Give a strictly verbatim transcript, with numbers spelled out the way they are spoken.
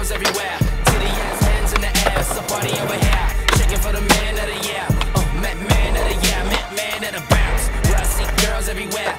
girls everywhere. Titty ass hands in the air, it's a party over here. Shaking for the man of the year, oh, man, man of the year, man, man of the bounce. Where I see girls everywhere.